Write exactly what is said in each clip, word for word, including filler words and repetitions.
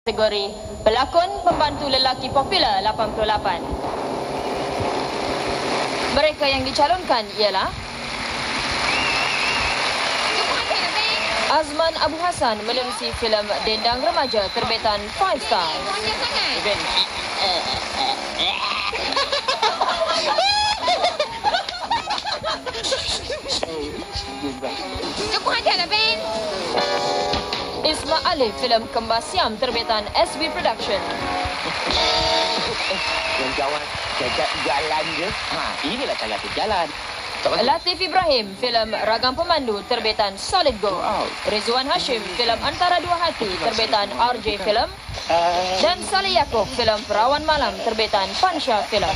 Kategori pelakon pembantu lelaki popular lapan puluh lapan. Mereka yang dicalonkan ialah Azman Abu Hassan menerusi filem Dendang Remaja terbitan Five Star. Cukup aja lah, Ben. Isma Ali filem Kembar Siam terbitan S B Production. Yang jawab jagat jalan je. Ha, inilah cara tu jalan. Latif Ibrahim filem Ragam Pemandu terbitan Solid Gold. Rizwan Hashim filem Antara Dua Hati terbitan R J Film. Dan Saleh Yaakob filem Perawan Malam terbitan Pansha Film.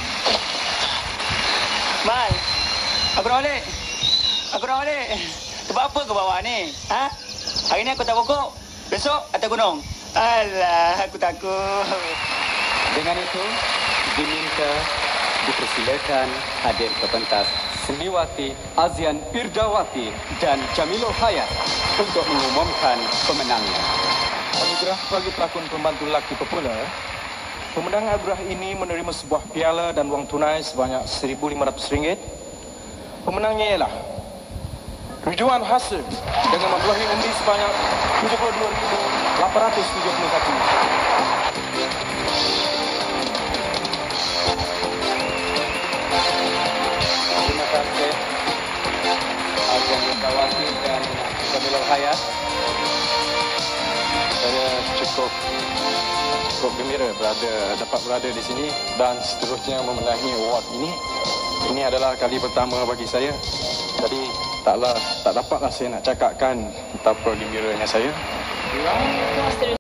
Mal, aku rolek. Aku rolek. Sebab apa kau bawa ni? Ha? Hari ni aku tak pokok. Besok atas gunung. Alah, aku takut. Dengan itu, diminta dipersilakan hadir ke pentas Sendiwati Azian Irdawati dan Jamilul Hayat untuk mengumumkan pemenangnya. Anugerah bagi pelakon pembantu lelaki popular. Pemenang anugerah ini menerima sebuah piala dan wang tunai sebanyak seribu lima ratus ringgit. Pemenangnya ialah Rizwan Hashim dengan memperoleh undi sebanyak tujuh puluh dua ribu lapan ratus tujuh puluh satu. Terima kasih Azian Irdawati dan Jamilul Hayat. Saya cukup cukup gembira berada dapat berada di sini dan seterusnya memenangi award ini. Ini adalah kali pertama bagi saya. Jadi taklah tak dapatlah saya nak cakapkan betapa gembiranya saya.